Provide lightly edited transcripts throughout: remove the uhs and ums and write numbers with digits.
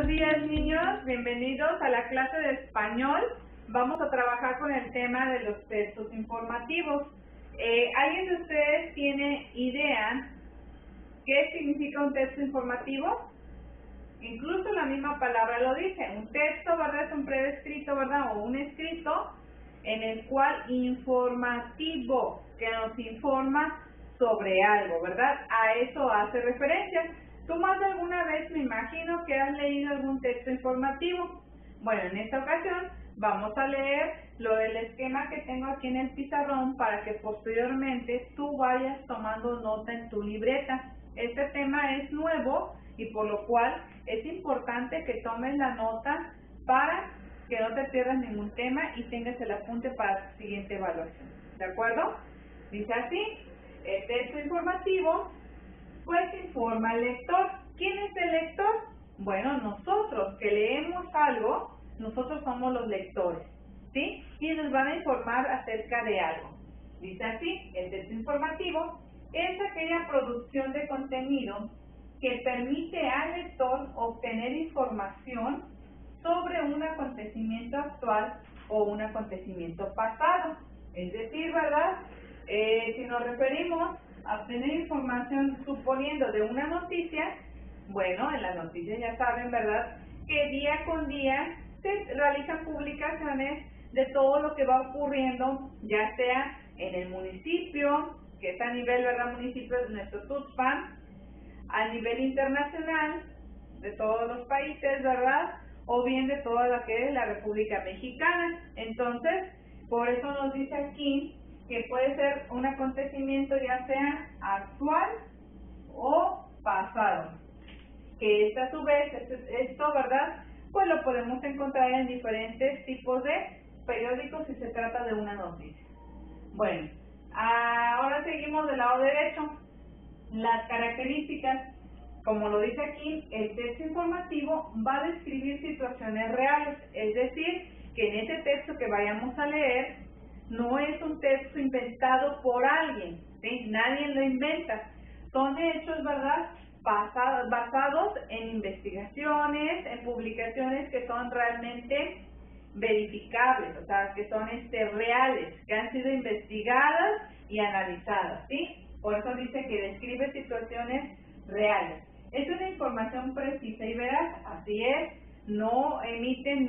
Buenos días, niños, bienvenidos a la clase de español. Vamos a trabajar con el tema de los textos informativos. ¿Alguien de ustedes tiene idea qué significa un texto informativo? Incluso la misma palabra lo dice. Un texto, ¿verdad? Es un predescrito, ¿verdad? O un escrito en el cual informativo, que nos informa sobre algo, ¿verdad? A eso hace referencia. ¿Tú más de alguna vez me imagino que has leído algún texto informativo? Bueno, en esta ocasión vamos a leer lo del esquema que tengo aquí en el pizarrón para que posteriormente tú vayas tomando nota en tu libreta. Este tema es nuevo y por lo cual es importante que tomes la nota para que no te pierdas ningún tema y tengas el apunte para tu siguiente evaluación. ¿De acuerdo? Dice así, el texto informativo pues informa al lector. ¿Quién es el lector? Bueno, nosotros que leemos algo, nosotros somos los lectores, ¿sí? Y nos van a informar acerca de algo. Dice así, el texto informativo es aquella producción de contenido que permite al lector obtener información sobre un acontecimiento actual o un acontecimiento pasado. Es decir, ¿verdad? Si nos referimos a obtener información suponiendo de una noticia, bueno, en las noticias ya saben, ¿verdad?, que día con día se realizan publicaciones de todo lo que va ocurriendo, ya sea en el municipio, que es a nivel, ¿verdad?, municipio de nuestro Tuxpan, a nivel internacional, de todos los países, ¿verdad?, o bien de toda la que es la República Mexicana. Entonces, por eso nos dice aquí que puede ser un acontecimiento ya sea actual o pasado, que a su vez, esto, ¿verdad?, pues lo podemos encontrar en diferentes tipos de periódicos si se trata de una noticia. Bueno, ahora seguimos del lado derecho. Las características, como lo dice aquí, el texto informativo va a describir situaciones reales, es decir, que en ese texto que vayamos a leer no es un texto inventado por alguien, ¿sí? Nadie lo inventa, son hechos, ¿verdad?, basados en investigaciones, en publicaciones que son realmente verificables, o sea, que son reales, que han sido investigadas y analizadas, ¿sí? Por eso dice que describe situaciones reales. Es una información precisa y veraz, así es, no emiten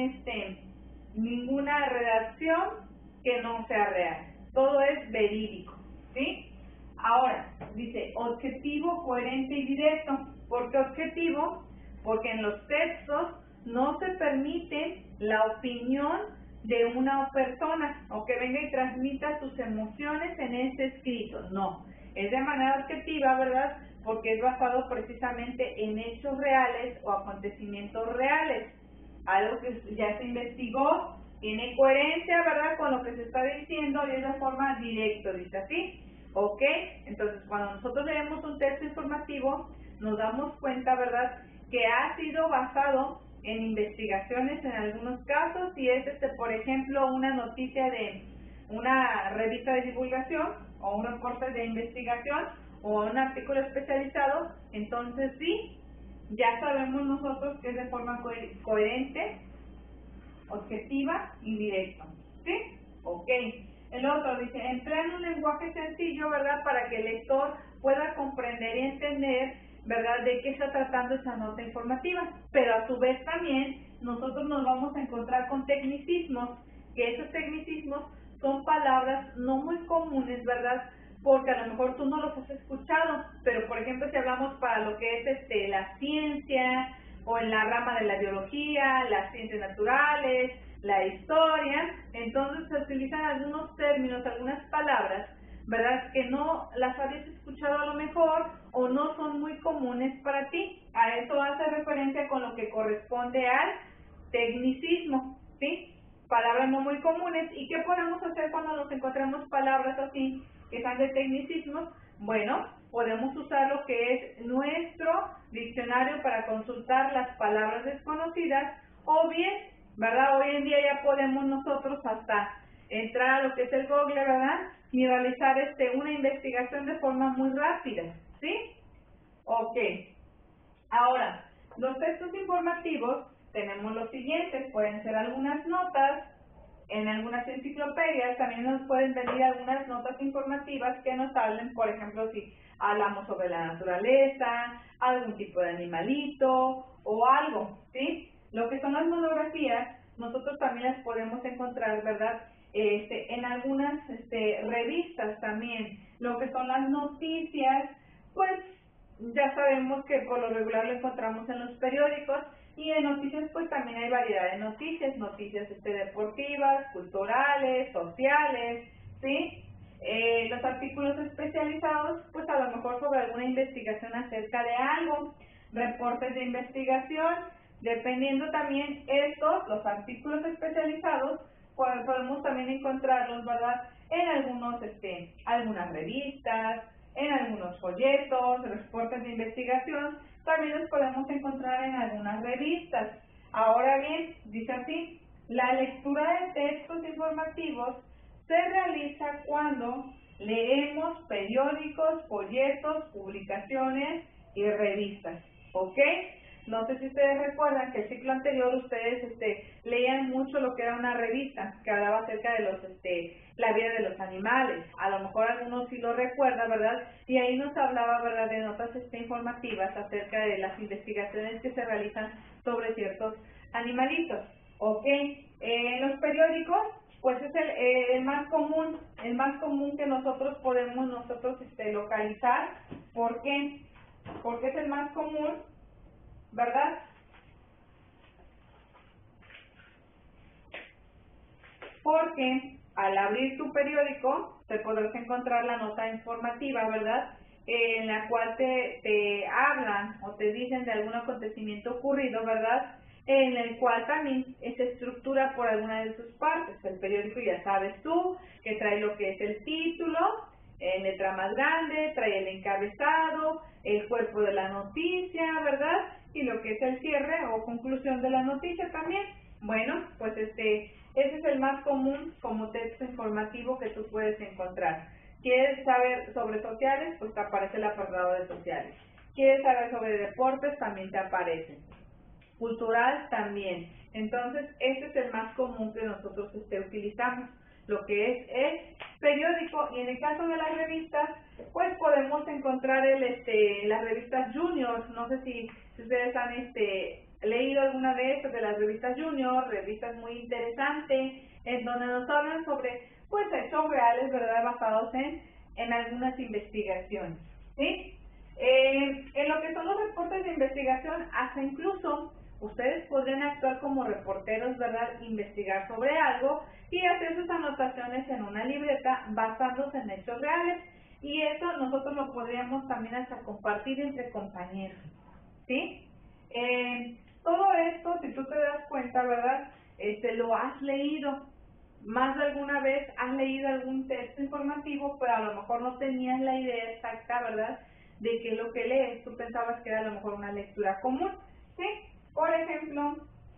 ninguna redacción que no sea real, todo es verídico, ¿sí? Ahora, dice objetivo, coherente y directo. ¿Por qué objetivo? Porque en los textos no se permite la opinión de una persona o que venga y transmita sus emociones en ese escrito, no, es de manera objetiva, ¿verdad?, porque es basado precisamente en hechos reales o acontecimientos reales, algo que ya se investigó, tiene coherencia, ¿verdad?, con lo que se está diciendo y es de forma directa, dice así, ¿ok? Entonces, cuando nosotros leemos un texto informativo, nos damos cuenta, ¿verdad?, que ha sido basado en investigaciones en algunos casos, y es, por ejemplo, una noticia de una revista de divulgación o un reporte de investigación o un artículo especializado, entonces sí, ya sabemos nosotros que es de forma coherente, objetiva y directa, ¿sí? Ok. El otro dice, emplean un lenguaje sencillo, ¿verdad?, para que el lector pueda comprender y entender, ¿verdad?, de qué está tratando esa nota informativa, pero a su vez también nosotros nos vamos a encontrar con tecnicismos, que esos tecnicismos son palabras no muy comunes, ¿verdad?, porque a lo mejor tú no los has escuchado, pero por ejemplo si hablamos para lo que es la ciencia, o en la rama de la biología, las ciencias naturales, la historia, entonces se utilizan algunos términos, algunas palabras, ¿verdad?, que no las habías escuchado a lo mejor o no son muy comunes para ti. A eso hace referencia con lo que corresponde al tecnicismo, ¿sí? Palabras no muy comunes. ¿Y qué podemos hacer cuando nos encontramos palabras así que sean de tecnicismos? Bueno, podemos usar lo que es nuestro diccionario para consultar las palabras desconocidas, o bien, ¿verdad?, hoy en día ya podemos nosotros hasta entrar a lo que es el Google, ¿verdad?, y realizar una investigación de forma muy rápida, ¿sí? Ok. Ahora, Los textos informativos tenemos los siguientes, pueden ser algunas notas, en algunas enciclopedias también nos pueden venir algunas notas informativas que nos hablen, por ejemplo, si hablamos sobre la naturaleza, algún tipo de animalito o algo, ¿sí? Lo que son las monografías, nosotros también las podemos encontrar, ¿verdad? En algunas revistas también. Lo que son las noticias, pues ya sabemos que por lo regular lo encontramos en los periódicos, y en noticias pues también hay variedad de noticias, noticias deportivas, culturales, sociales, ¿sí? Los artículos especializados, pues a lo mejor sobre alguna investigación acerca de algo, reportes de investigación, dependiendo también estos, los artículos especializados, podemos también encontrarlos, ¿verdad? En algunas revistas, en algunos folletos, reportes de investigación, también los podemos encontrar en algunas revistas. Ahora bien, dice así, la lectura de textos informativos se realiza cuando leemos periódicos, folletos, publicaciones y revistas, ¿ok? No sé si ustedes recuerdan que el ciclo anterior ustedes leían mucho lo que era una revista que hablaba acerca de la vida de los animales. A lo mejor algunos sí lo recuerdan, ¿verdad? Y ahí nos hablaba, ¿verdad?, de notas informativas acerca de las investigaciones que se realizan sobre ciertos animalitos. ¿Ok? En los periódicos, pues es el más común que nosotros podemos localizar. ¿Por qué? Porque es el más común, ¿verdad? Porque al abrir tu periódico te podrás encontrar la nota informativa, ¿verdad? En la cual te hablan o te dicen de algún acontecimiento ocurrido, ¿verdad? En el cual también se estructura por alguna de sus partes. El periódico, ya sabes tú, que trae lo que es el título, en letra más grande, trae el encabezado, el cuerpo de la noticia, ¿verdad? Y lo que es el cierre o conclusión de la noticia también. Bueno, pues ese es el más común como texto informativo que tú puedes encontrar. ¿Quieres saber sobre sociales? Pues te aparece el apartado de sociales. ¿Quieres saber sobre deportes? También te aparece. Cultural también. Entonces, este es el más común que nosotros utilizamos, lo que es periódico. Y en el caso de las revistas, pues podemos encontrar las revistas Junior. No sé si ustedes han leído alguna vez sobre las revistas Junior, revistas muy interesantes, en donde nos hablan sobre pues hechos reales, ¿verdad?, basados en algunas investigaciones, ¿sí? En lo que son los reportes de investigación, hasta incluso ustedes podrían actuar como reporteros, ¿verdad?, investigar sobre algo y hacer sus anotaciones en una libreta basándose en hechos reales, y eso nosotros lo podríamos también hasta compartir entre compañeros, ¿sí? Todo esto, si tú te das cuenta, ¿verdad?, lo has leído. Más de alguna vez has leído algún texto informativo, pero a lo mejor no tenías la idea exacta, ¿verdad?, de qué es lo que lees. Tú pensabas que era a lo mejor una lectura común, ¿sí? Por ejemplo,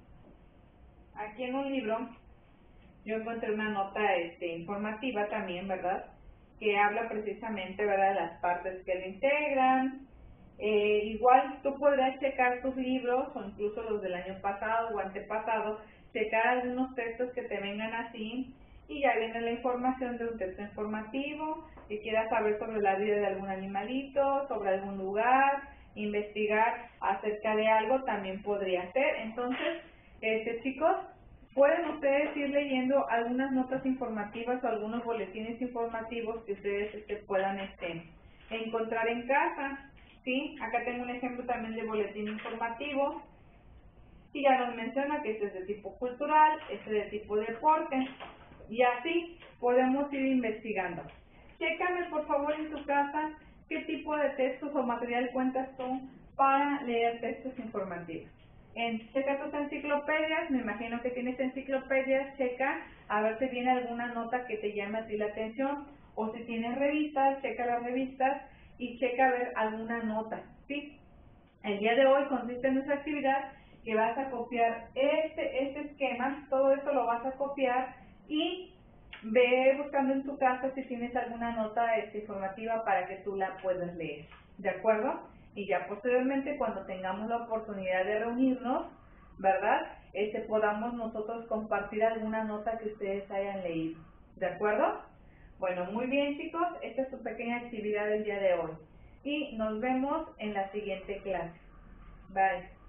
aquí en un libro yo encontré una nota informativa también, ¿verdad?, que habla precisamente, ¿verdad?, de las partes que lo integran. Igual tú podrás checar tus libros, o incluso los del año pasado o antepasado, checar algunos textos que te vengan así, y ya viene la información de un texto informativo, si quieras saber sobre la vida de algún animalito, sobre algún lugar, investigar acerca de algo, también podría ser. Entonces, chicos, pueden ustedes ir leyendo algunas notas informativas o algunos boletines informativos que ustedes puedan encontrar en casa, ¿sí? Acá tengo un ejemplo también de boletín informativo, y ya nos menciona que este es de tipo cultural, este es de tipo deporte, y así podemos ir investigando. Chécame por favor en tu casa qué tipo de textos o material cuentas tú para leer textos informativos. Checa tus enciclopedias, me imagino que tienes enciclopedias, checa a ver si viene alguna nota que te llame a ti la atención, o si tienes revistas, checa las revistas y checa a ver alguna nota, ¿sí? El día de hoy consiste en nuestra actividad que vas a copiar este esquema, todo esto lo vas a copiar y ve buscando en tu casa si tienes alguna nota informativa para que tú la puedas leer, ¿de acuerdo? y ya posteriormente cuando tengamos la oportunidad de reunirnos, ¿verdad? Podamos nosotros compartir alguna nota que ustedes hayan leído, ¿de acuerdo? Bueno, muy bien chicos, esta es su pequeña actividad del día de hoy y nos vemos en la siguiente clase. Bye.